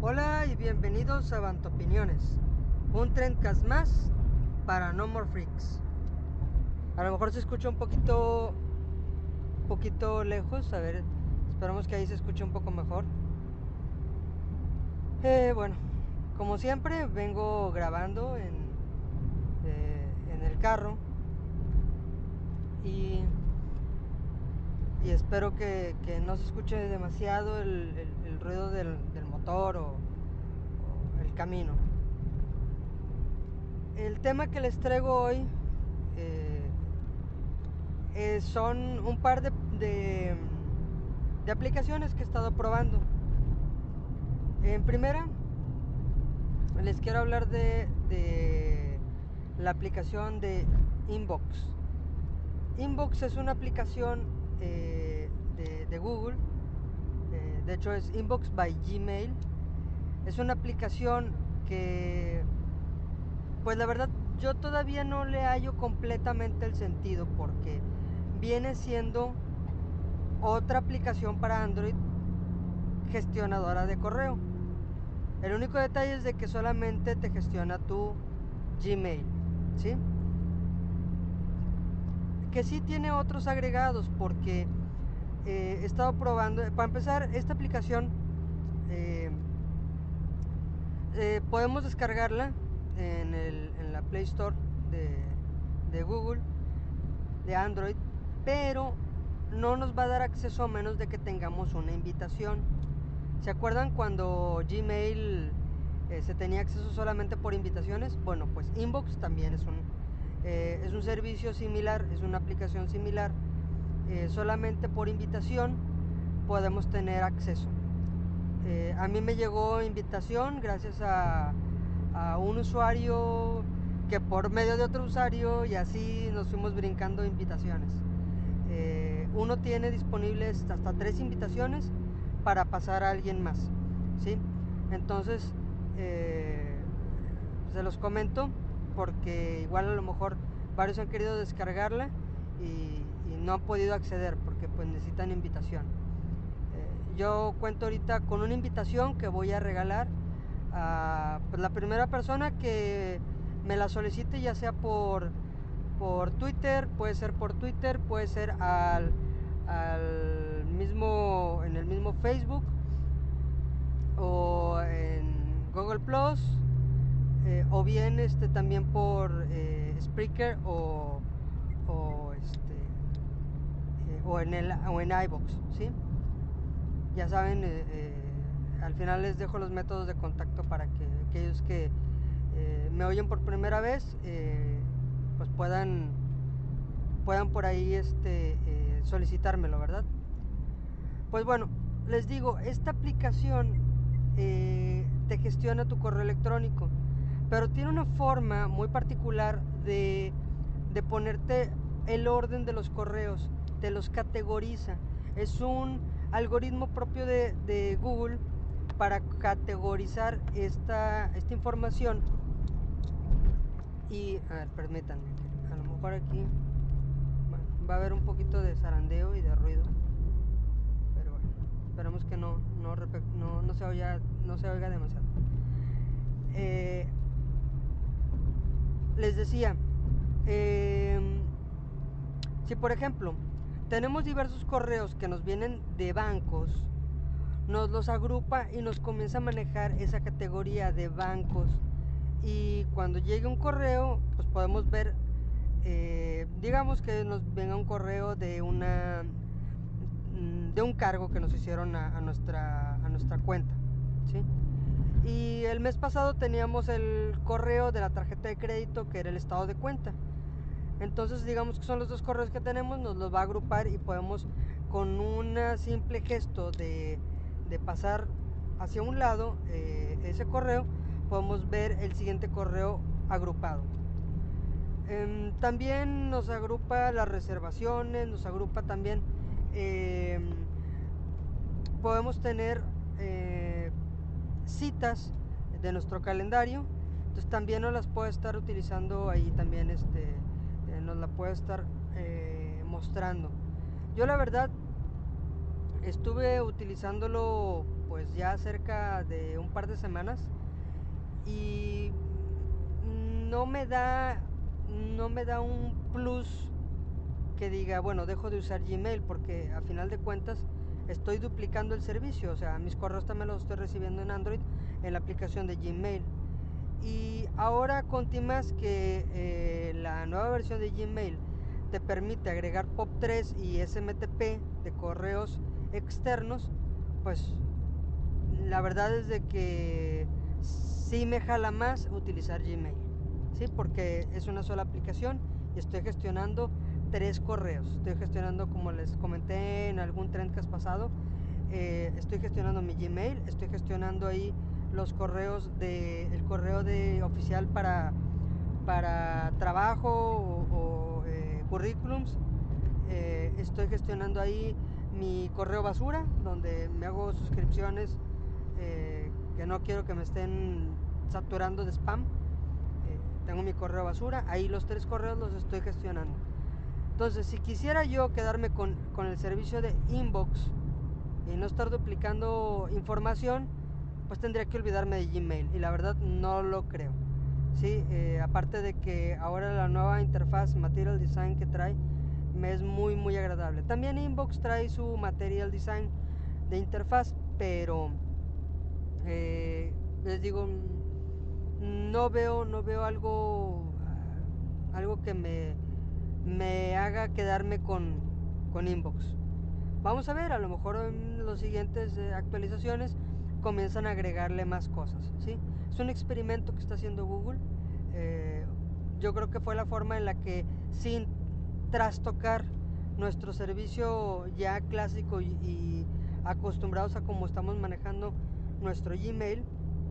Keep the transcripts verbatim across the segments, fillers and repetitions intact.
Hola y bienvenidos a Bantopiniones, un trendcast más para No More Freaks. A lo mejor se escucha un poquito, un poquito lejos, a ver, esperamos que ahí se escuche un poco mejor. Eh, bueno, como siempre vengo grabando en, eh, en el carro y, y espero que, que no se escuche demasiado el, el, el ruido del, del motor o, o el camino. El tema que les traigo hoy eh, eh, son un par de, de, de aplicaciones que he estado probando. En primera, les quiero hablar de, de la aplicación de Inbox. Inbox es una aplicación eh, de, de Google, eh, de hecho es Inbox by Gmail. Es una aplicación que, pues la verdad, yo todavía no le hallo completamente el sentido, porque viene siendo otra aplicación para Android gestionadora de correo. El único detalle es de que solamente te gestiona tu Gmail, ¿sí? Que sí tiene otros agregados, porque eh, he estado probando. Para empezar, esta aplicación eh, eh, podemos descargarla en, el, en la Play Store de, de Google, de Android, pero no nos va a dar acceso a menos de que tengamos una invitación. ¿Se acuerdan cuando Gmail eh, se tenía acceso solamente por invitaciones? Bueno, pues Inbox también es un, eh, es un servicio similar, es una aplicación similar. Eh, solamente por invitación podemos tener acceso. Eh, a mí me llegó invitación gracias a, a un usuario que por medio de otro usuario, y así nos fuimos brincando invitaciones. Eh, uno tiene disponibles hasta tres invitaciones para pasar a alguien más, ¿sí? Entonces, eh, se los comento porque igual a lo mejor varios han querido descargarla y, y no han podido acceder porque pues necesitan invitación. Eh, yo cuento ahorita con una invitación que voy a regalar a pues, la primera persona que me la solicite, ya sea por por Twitter, puede ser por Twitter, puede ser al, al mismo, en el mismo Facebook o en Google Plus, eh, o bien este también por eh, Spreaker o, o este eh, o en el o en iVoox, ¿sí? Ya saben, eh, eh, al final les dejo los métodos de contacto para que aquellos que eh, me oyen por primera vez eh, pues puedan puedan por ahí este eh, solicitármelo, ¿verdad? Pues bueno, les digo, esta aplicación eh, te gestiona tu correo electrónico, pero tiene una forma muy particular de, de ponerte el orden de los correos, te los categoriza. Es un algoritmo propio de, de Google para categorizar esta, esta información. Y, a ver, permítanme, a lo mejor aquí va a haber un poquito de zarandeo y de ruido, pero bueno, esperamos que no, no, no, no, se, oiga, no se oiga demasiado. Eh, les decía, eh, si por ejemplo tenemos diversos correos que nos vienen de bancos, nos los agrupa y nos comienza a manejar esa categoría de bancos, y cuando llegue un correo pues podemos ver, eh, digamos que nos venga un correo de una de un cargo que nos hicieron a, a nuestra a nuestra cuenta, ¿sí? Y el mes pasado teníamos el correo de la tarjeta de crédito, que era el estado de cuenta. Entonces digamos que son los dos correos que tenemos, nos los va a agrupar y podemos, con un simple gesto de, de pasar hacia un lado eh, ese correo, podemos ver el siguiente correo agrupado. Eh, también nos agrupa las reservaciones, nos agrupa también, eh, podemos tener eh, citas de nuestro calendario, entonces también nos las puede estar utilizando ahí, también este, eh, nos la puede estar eh, mostrando. Yo la verdad estuve utilizándolo pues ya cerca de un par de semanas y no me da no me da un plus que diga, bueno, dejo de usar Gmail, porque a final de cuentas estoy duplicando el servicio. O sea, mis correos también los estoy recibiendo en Android en la aplicación de Gmail. Y ahora con Timas, que eh, la nueva versión de Gmail te permite agregar P O P tres y S M T P de correos externos, pues la verdad es de que sí me jala más utilizar Gmail, ¿sí? Porque es una sola aplicación y estoy gestionando tres correos. Estoy gestionando, como les comenté en algún Trendcast pasado, eh, estoy gestionando mi Gmail, estoy gestionando ahí los correos de el correo de oficial para para trabajo o, o eh, currículums. Eh, estoy gestionando ahí mi correo basura, donde me hago suscripciones eh, que no quiero que me estén saturando de spam. Eh, tengo mi correo basura, ahí los tres correos los estoy gestionando. Entonces, si quisiera yo quedarme con, con el servicio de inbox y no estar duplicando información, pues tendría que olvidarme de Gmail, y la verdad no lo creo. Sí, eh, aparte de que ahora la nueva interfaz Material Design que trae me es muy muy agradable. También Inbox trae su Material Design de interfaz, pero eh, les digo, no veo no veo algo algo que me me haga quedarme con con Inbox. Vamos a ver, a lo mejor en las siguientes eh, actualizaciones comienzan a agregarle más cosas, ¿sí? Es un experimento que está haciendo Google. Eh, yo creo que fue la forma en la que, sin trastocar nuestro servicio ya clásico y, y acostumbrados a cómo estamos manejando nuestro Gmail,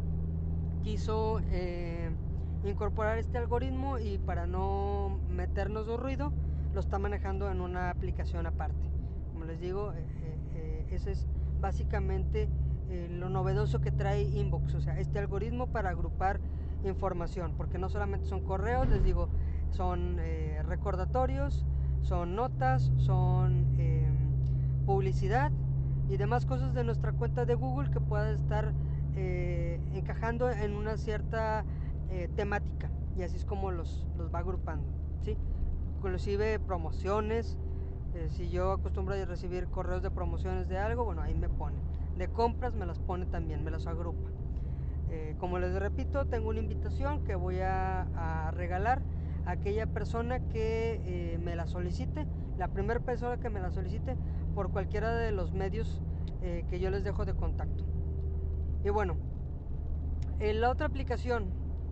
quiso eh, incorporar este algoritmo, y para no meternos de ruido lo está manejando en una aplicación aparte. Como les digo, eh, eh, ese es básicamente eh, lo novedoso que trae Inbox, o sea, este algoritmo para agrupar información, porque no solamente son correos, les digo, son eh, recordatorios, son notas, son eh, publicidad y demás cosas de nuestra cuenta de Google que pueda estar eh, encajando en una cierta eh, temática, y así es como los, los va agrupando, ¿sí? Inclusive promociones. Eh, si yo acostumbro a recibir correos de promociones de algo, bueno, ahí me pone. De compras me las pone también, me las agrupa. Eh, como les repito, tengo una invitación que voy a, a regalar a aquella persona que eh, me la solicite, la primera persona que me la solicite por cualquiera de los medios eh, que yo les dejo de contacto. Y bueno, en la otra aplicación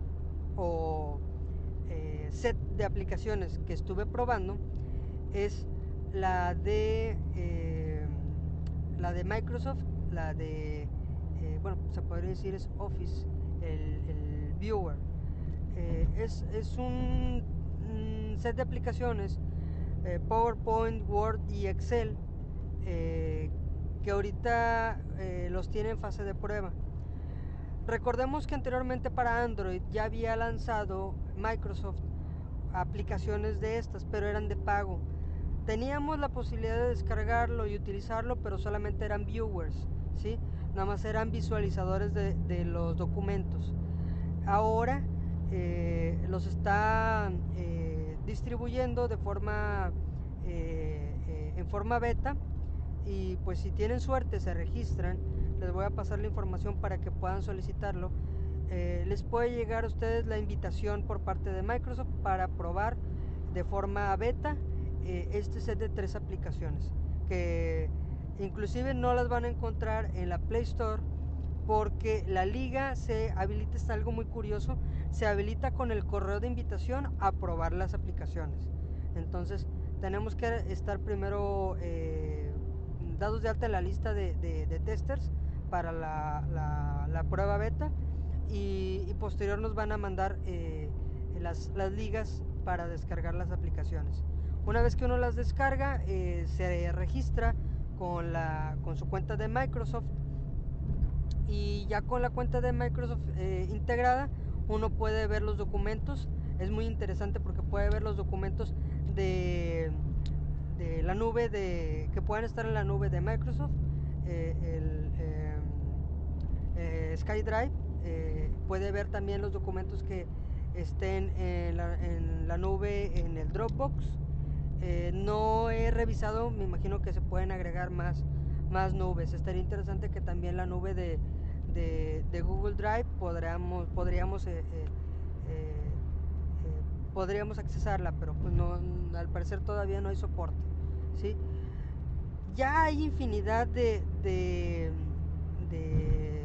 o eh, set de aplicaciones que estuve probando es la de eh, la de Microsoft, la de eh, bueno, se podría decir es Office, el, el Viewer. Eh, es, es un, un set de aplicaciones, eh, PowerPoint, Word y Excel, eh, que ahorita eh, los tiene en fase de prueba. Recordemos que anteriormente para Android ya había lanzado Microsoft aplicaciones de estas, pero eran de pago. Teníamos la posibilidad de descargarlo y utilizarlo, pero solamente eran viewers, ¿sí? Nada más eran visualizadores de, de los documentos. Ahora eh, los está eh, distribuyendo de forma eh, eh, en forma beta, y pues si tienen suerte se registran, les voy a pasar la información para que puedan solicitarlo. Eh, les puede llegar a ustedes la invitación por parte de Microsoft para probar de forma beta eh, este set de tres aplicaciones, que inclusive no las van a encontrar en la Play Store, porque la liga se habilita, está algo muy curioso, se habilita con el correo de invitación a probar las aplicaciones. Entonces tenemos que estar primero eh, dados de alta en la lista de, de, de testers para la, la, la prueba beta, y, y posterior nos van a mandar eh, las, las ligas para descargar las aplicaciones. Una vez que uno las descarga, eh, se registra con, la, con su cuenta de Microsoft, y ya con la cuenta de Microsoft eh, integrada, uno puede ver los documentos. Es muy interesante porque puede ver los documentos de, de la nube, de, que puedan estar en la nube de Microsoft, eh, el, eh, eh, SkyDrive, eh, puede ver también los documentos que estén en la, en la nube en el Dropbox. Eh, no he revisado, me imagino que se pueden agregar más, más nubes. Estaría interesante que también la nube de, de, de Google Drive podríamos, podríamos, eh, eh, eh, eh, podríamos accesarla, pero pues no, al parecer todavía no hay soporte, ¿sí? Ya hay infinidad de, de, de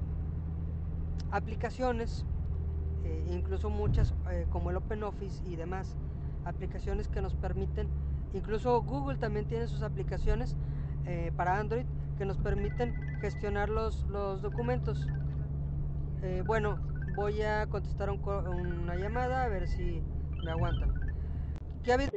aplicaciones, eh, incluso muchas eh, como el OpenOffice y demás aplicaciones que nos permiten, incluso Google también tiene sus aplicaciones eh, para Android que nos permiten gestionar los, los documentos. Eh, bueno, voy a contestar un, una llamada a ver si me aguantan. ¿Qué ha habido?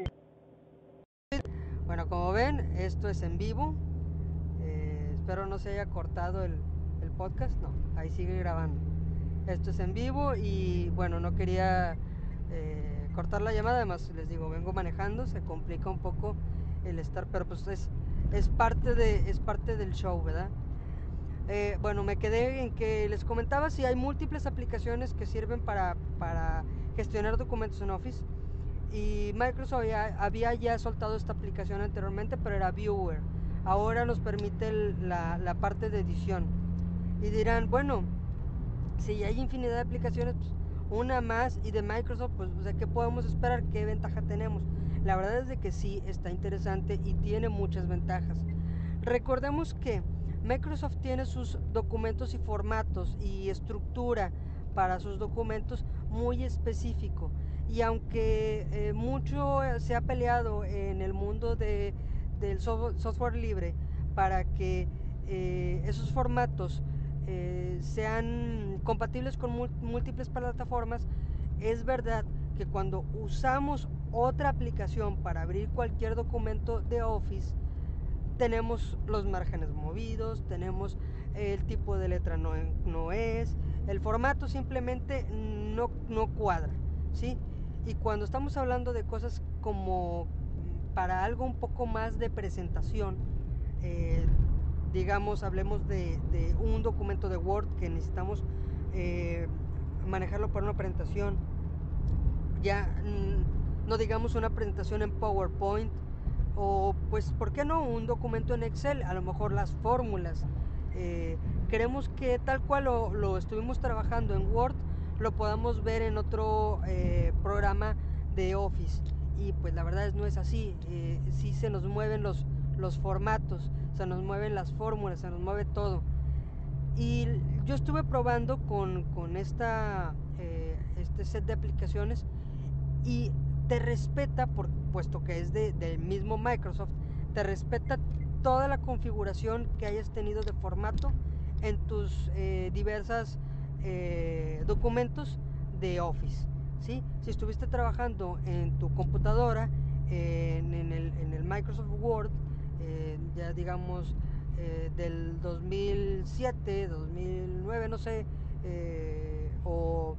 Bueno, como ven, esto es en vivo. Eh, espero no se haya cortado el, el podcast. No, ahí sigue grabando. Esto es en vivo y bueno, no quería eh, cortar la llamada. Además, les digo, vengo manejando, se complica un poco el estar, pero pues es, es, parte, de, es parte del show, ¿verdad? Eh, bueno, me quedé en que les comentaba si hay múltiples aplicaciones que sirven para, para gestionar documentos en Office. Y Microsoft había, había ya soltado esta aplicación anteriormente, pero era Viewer. Ahora nos permite el, la, la parte de edición. Y dirán, bueno, si hay infinidad de aplicaciones, pues una más y de Microsoft, pues, o sea, ¿qué podemos esperar? ¿Qué ventaja tenemos? La verdad es de que sí, está interesante y tiene muchas ventajas. Recordemos que Microsoft tiene sus documentos y formatos y estructura para sus documentos muy específico. Y aunque eh, mucho se ha peleado en el mundo de, del software libre para que eh, esos formatos eh, sean compatibles con múltiples plataformas, es verdad que cuando usamos otra aplicación para abrir cualquier documento de Office, tenemos los márgenes movidos, tenemos el tipo de letra no, no es, el formato simplemente no, no cuadra, ¿sí? Y cuando estamos hablando de cosas como para algo un poco más de presentación, eh, digamos, hablemos de, de un documento de Word que necesitamos eh, manejarlo para una presentación, ya no digamos una presentación en PowerPoint, o pues, ¿por qué no? Un documento en Excel, a lo mejor las fórmulas. Eh, queremos que tal cual lo, lo estuvimos trabajando en Word, lo podamos ver en otro eh, programa de Office. Y pues la verdad es no es así. Eh, sí se nos mueven los, los formatos, se nos mueven las fórmulas, se nos mueve todo. Y yo estuve probando con, con esta, eh, este set de aplicaciones y te respeta, por, puesto que es de, del mismo Microsoft, te respeta toda la configuración que hayas tenido de formato en tus eh, diversas eh, documentos de Office, ¿sí? Si estuviste trabajando en tu computadora, eh, en, en, el, en el Microsoft Word, eh, ya digamos eh, del dos mil siete, dos mil nueve, no sé, eh, o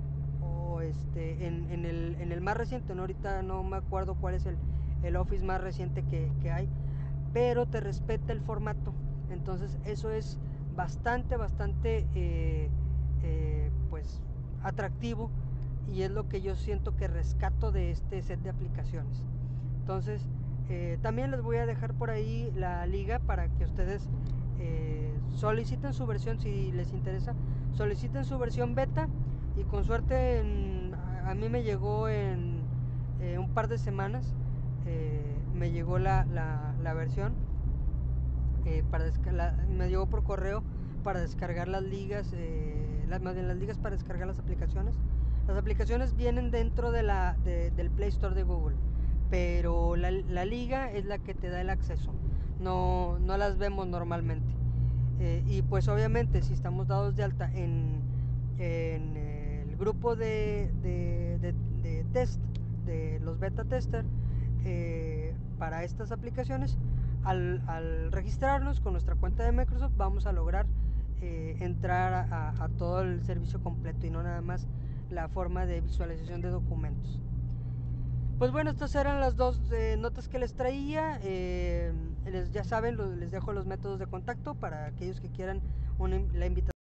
este en, en, el, en el más reciente, no, ahorita no me acuerdo cuál es el, el Office más reciente que, que hay, pero te respeta el formato. Entonces eso es bastante bastante eh, eh, pues atractivo, y es lo que yo siento que rescato de este set de aplicaciones. Entonces eh, también les voy a dejar por ahí la liga para que ustedes eh, soliciten su versión, si les interesa, soliciten su versión beta. Y con suerte en, a, a mí me llegó en eh, un par de semanas, eh, me llegó la, la, la versión, eh, para la, me llegó por correo para descargar las ligas, eh, las, más bien las ligas para descargar las aplicaciones. Las aplicaciones vienen dentro de la, de, del Play Store de Google, pero la, la liga es la que te da el acceso, no, no las vemos normalmente. Eh, y pues obviamente si estamos dados de alta en, en el grupo de, de, de, de test de los beta tester eh, para estas aplicaciones, al, al registrarnos con nuestra cuenta de Microsoft vamos a lograr eh, entrar a, a todo el servicio completo y no nada más la forma de visualización de documentos. Pues bueno, estas eran las dos eh, notas que les traía. Eh, les, ya saben, lo, les dejo los métodos de contacto para aquellos que quieran una, la invitación.